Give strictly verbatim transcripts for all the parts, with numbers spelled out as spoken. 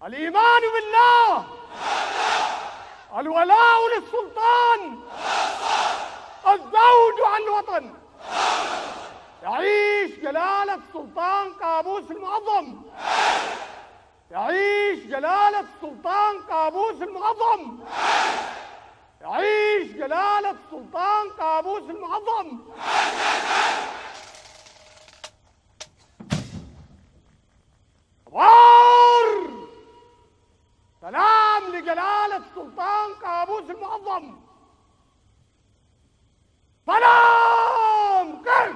الإيمان بالله، الولاء للسلطان، الزوج عن الوطن. يعيش جلالة السلطان قابوس المعظم، يعيش جلالة السلطان قابوس المعظم، يعيش جلالة السلطان قابوس المعظم. غار سلام لجلالة السلطان قابوس المعظم. سلام كيف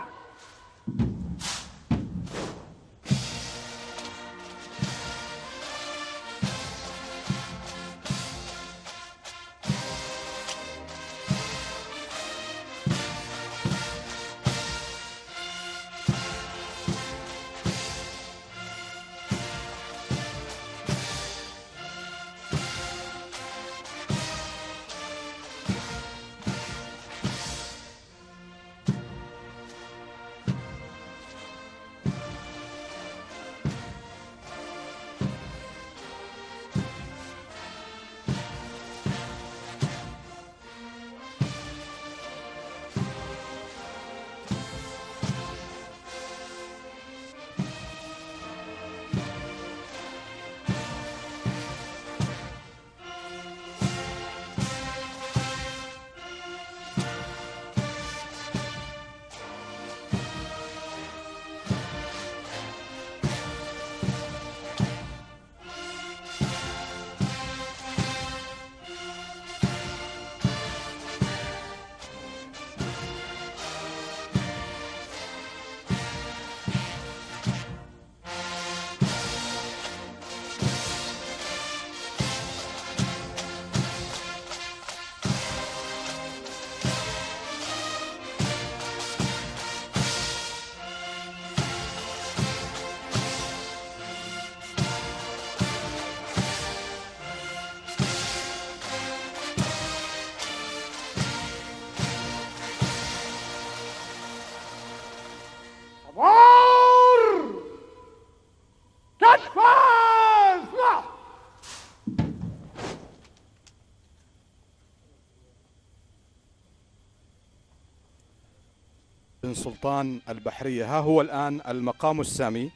بن سلطان البحرية. ها هو الآن المقام السامي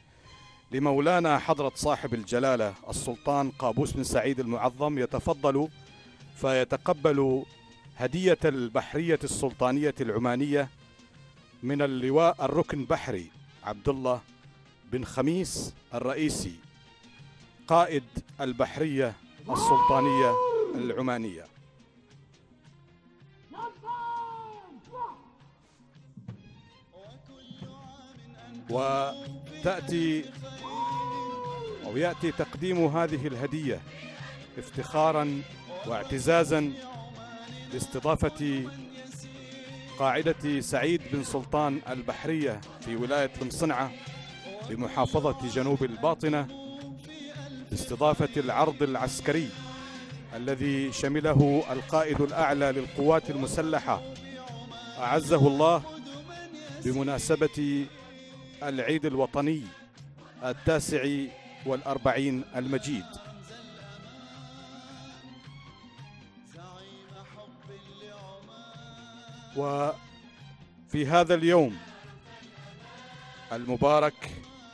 لمولانا حضرة صاحب الجلالة السلطان قابوس بن سعيد المعظم، يتفضل فيتقبل هدية البحرية السلطانية العمانية من اللواء الركن بحري عبد الله بن خميس الرئيسي قائد البحرية السلطانية العمانية. وتأتي أو يأتي تقديم هذه الهدية افتخارا واعتزازا لاستضافة قاعدة سعيد بن سلطان البحرية في ولاية المصنعة بمحافظة جنوب الباطنة، باستضافة العرض العسكري الذي شمله القائد الأعلى للقوات المسلحة أعزه الله بمناسبة العيد الوطني التاسع والأربعين المجيد. وفي هذا اليوم المبارك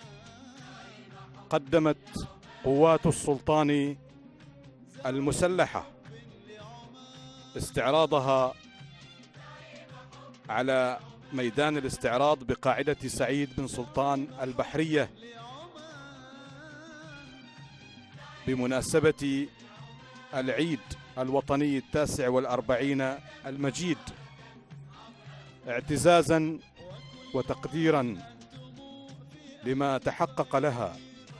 قدمت قوات السلطان المسلحة استعراضها على ميدان الاستعراض بقاعدة سعيد بن سلطان البحرية بمناسبة العيد الوطني التاسع والأربعين المجيد، اعتزازا وتقديرا لما تحقق لها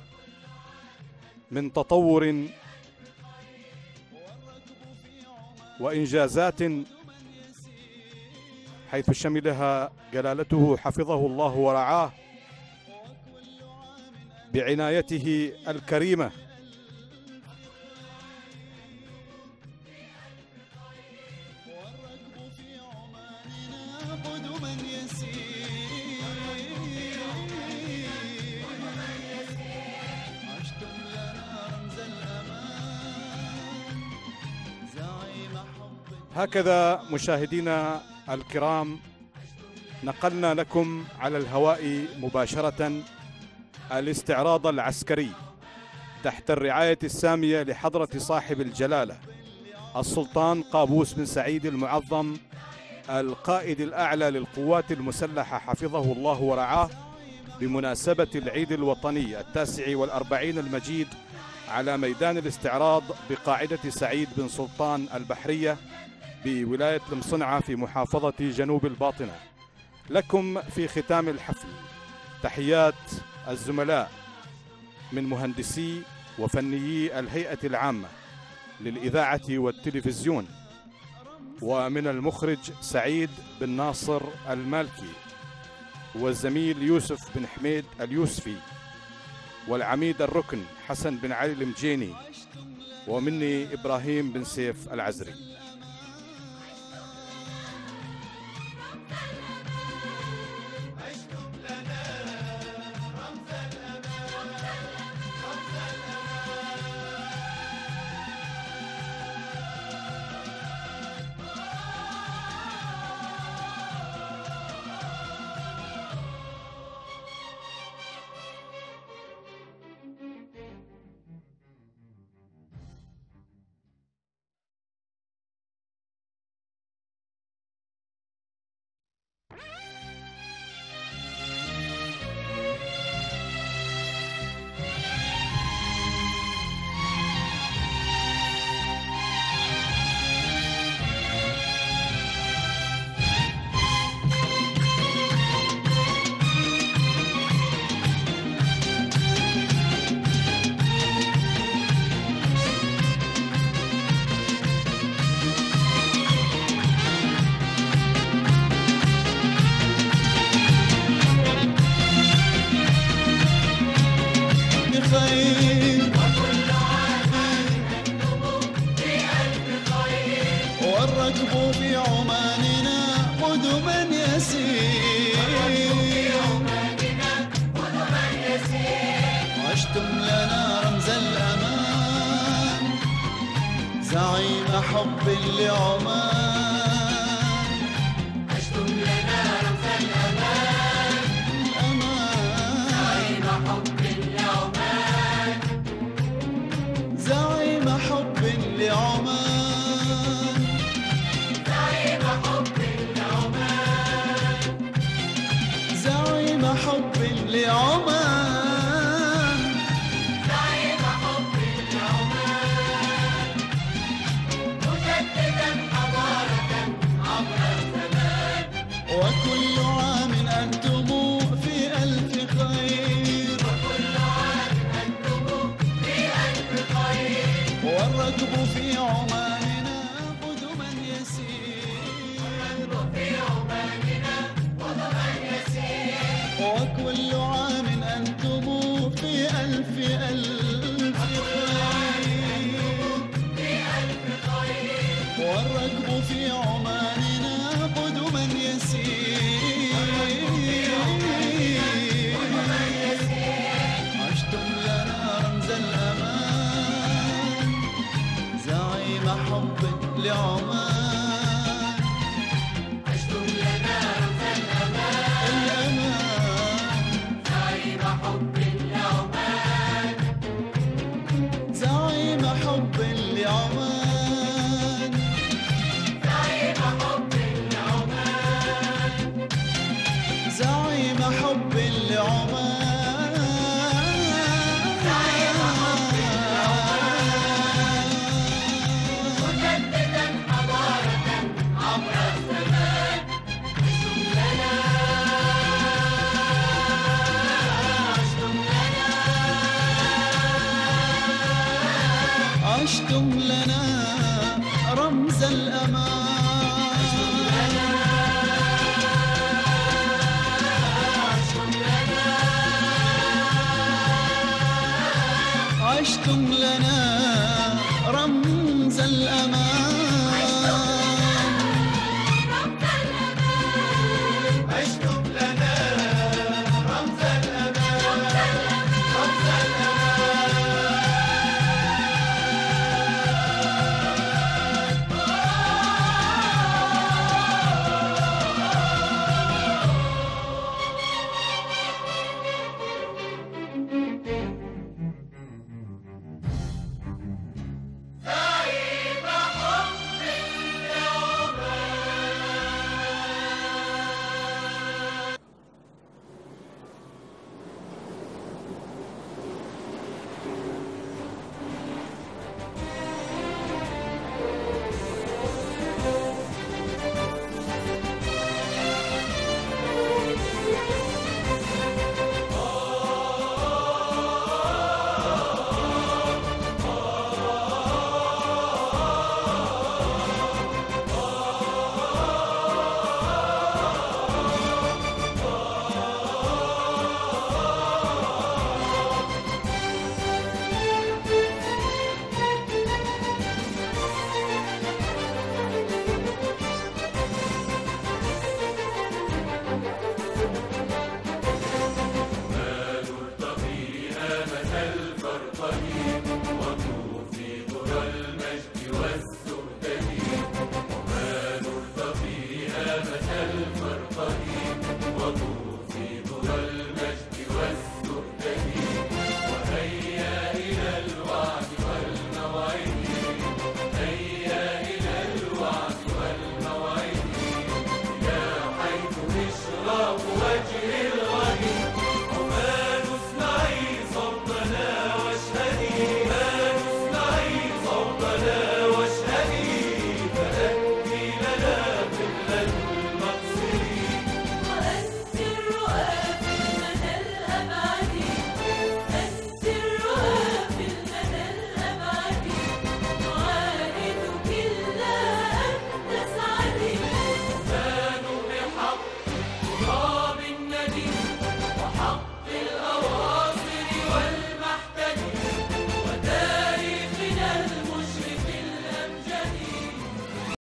من تطور وإنجازات، حيث شملها جلالته حفظه الله ورعاه بعنايته الكريمة هكذا مشاهدينا الكرام نقلنا لكم على الهواء مباشرة الاستعراض العسكري تحت الرعاية السامية لحضرة صاحب الجلالة السلطان قابوس بن سعيد المعظم القائد الأعلى للقوات المسلحة حفظه الله ورعاه، بمناسبة العيد الوطني التاسع والأربعين المجيد على ميدان الاستعراض بقاعدة سعيد بن سلطان البحرية بولاية المصنعة في محافظة جنوب الباطنة. لكم في ختام الحفل تحيات الزملاء من مهندسي وفنيي الهيئة العامة للإذاعة والتلفزيون، ومن المخرج سعيد بن ناصر المالكي، والزميل يوسف بن حميد اليوسفي، والعميد الركن حسن بن علي المجيني، ومني إبراهيم بن سيف العزري. والركب في عماننا قدما يسير، عشتم لنا رمز الأمان، زعيم حب لعمان، عشتم لنا رمز الأمان، زعيم حب لعمان، زعيم حب لعمان، حب لعمان، زعيم حب لعمان، مجددا حضارة عبر الزمان، وكل عام أنتم في ألف خير، وكل عام أنتم في ألف خير، والركب في عماننا قدما يسير، والركب في عماننا قدما يسير، وكل عام أنتم في ألف ألف خير، والركب في عماننا قدما يسير، عشتم لنا رمز الأمان، زعيم حب لعمان، عشتم لنا رمز الأمان، حب لعمان، زعيم حب لعمان، زعيم حب لعمان، زعيم حب لعمان، زعيم حب لعمان، مجددا حضارة عبر الزمان، عشتم لنا، عشتم لنا رمز الأمان، عشتم لنا رمز الأمان،